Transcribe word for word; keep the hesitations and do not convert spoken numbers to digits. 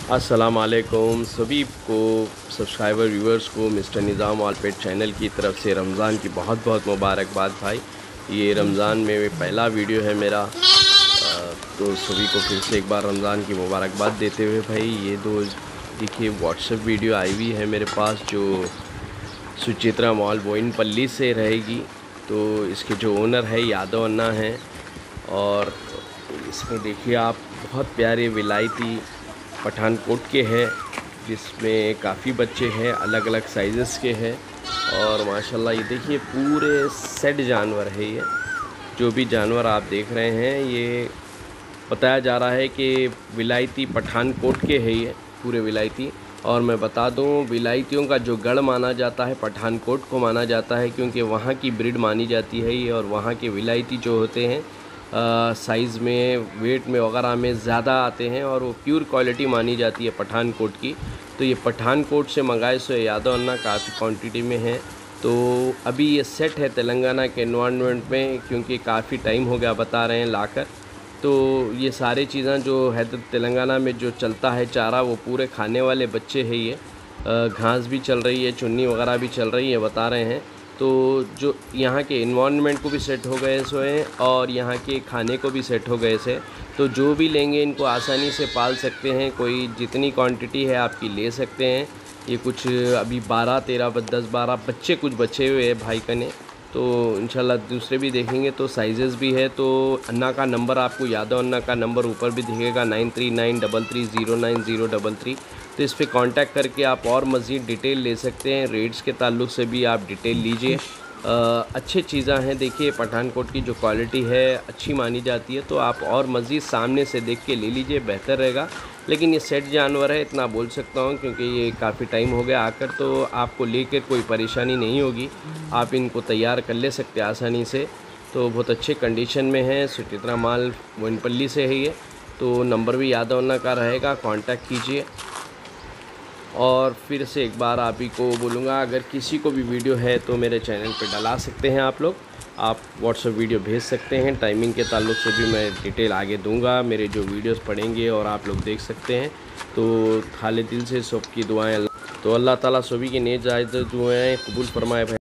अस्सलाम वालेकुम सभी को, सब्सक्राइबर व्यूअर्स को मिस्टर निज़ाम वालपेट चैनल की तरफ से रमज़ान की बहुत बहुत मुबारकबाद भाई। ये रमज़ान में पहला वीडियो है मेरा, तो सभी को फिर से एक बार रमज़ान की मुबारकबाद देते हुए भाई, ये दो देखिए व्हाट्सएप वीडियो आई हुई है मेरे पास जो सुचित्रा मॉल बोइनपल्ली से रहेगी। तो इसके जो ओनर है यादव अन्ना हैं, और इसमें देखिए आप बहुत प्यारे विलायती पठानकोट के हैं, जिसमें काफ़ी बच्चे हैं, अलग अलग साइज़ेस के हैं। और माशाल्लाह ये देखिए पूरे सेट जानवर है। ये जो भी जानवर आप देख रहे हैं ये बताया जा रहा है कि विलायती पठानकोट के है, ये पूरे विलायती। और मैं बता दूं, विलायतियों का जो गढ़ माना जाता है पठानकोट को माना जाता है, क्योंकि वहाँ की ब्रीड मानी जाती है ये। और वहाँ के विलायती जो होते हैं साइज़ में, वेट में वगैरह में ज़्यादा आते हैं, और वो प्योर क्वालिटी मानी जाती है पठानकोट की। तो ये पठानकोट से मंगाए सो यादव अन्ना काफ़ी क्वांटिटी में है। तो अभी ये सेट है तेलंगाना के एनवायरनमेंट में, क्योंकि काफ़ी टाइम हो गया बता रहे हैं लाकर। तो ये सारी चीज़ें जो है तेलंगाना में जो चलता है चारा, वो पूरे खाने वाले बच्चे हैं। ये घास भी चल रही है, चुन्नी वगैरह भी चल रही है बता रहे हैं। तो जो यहाँ के इन्वायरमेंट को भी सेट हो गए सो हैं, और यहाँ के खाने को भी सेट हो गए से। तो जो भी लेंगे इनको आसानी से पाल सकते हैं, कोई जितनी क्वांटिटी है आपकी ले सकते हैं। ये कुछ अभी बारह तेरह दस बारह बच्चे कुछ बचे हुए हैं भाई कने। तो इंशाल्लाह दूसरे भी देखेंगे तो साइज़ेस भी है। तो अन्ना का नंबर आपको, यादव अन्ना का नंबर ऊपर भी दिखेगा, nine three nine double three zero nine zero double three. तो इस पर कांटेक्ट करके आप और मज़ीद डिटेल ले सकते हैं। रेट्स के ताल्लुक़ से भी आप डिटेल लीजिए। अच्छी चीज़ें हैं, देखिए पठानकोट की जो क्वालिटी है अच्छी मानी जाती है। तो आप और मज़ीद सामने से देख के ले लीजिए, बेहतर रहेगा। लेकिन ये सेट जानवर है, इतना बोल सकता हूँ, क्योंकि ये काफ़ी टाइम हो गया आकर। तो आपको लेकर कोई परेशानी नहीं होगी, आप इनको तैयार कर ले सकते हैं आसानी से। तो बहुत अच्छे कंडीशन में है, सुचित्रा मॉल बोइनपल्ली से है ये। तो नंबर भी यादव अन्ना का रहेगा, कांटेक्ट कीजिए। और फिर से एक बार आप ही को बोलूँगा, अगर किसी को भी वीडियो है तो मेरे चैनल पे डला सकते हैं आप लोग। आप व्हाट्सएप वीडियो भेज सकते हैं, टाइमिंग के ताल्लुक़ से भी मैं डिटेल आगे दूंगा। मेरे जो वीडियोस पढ़ेंगे और आप लोग देख सकते हैं। तो खाले दिल से सबकी दुआएं, तो अल्लाह ताला सभी की नेक जायज़ दुआएं कबूल फरमाए भाई।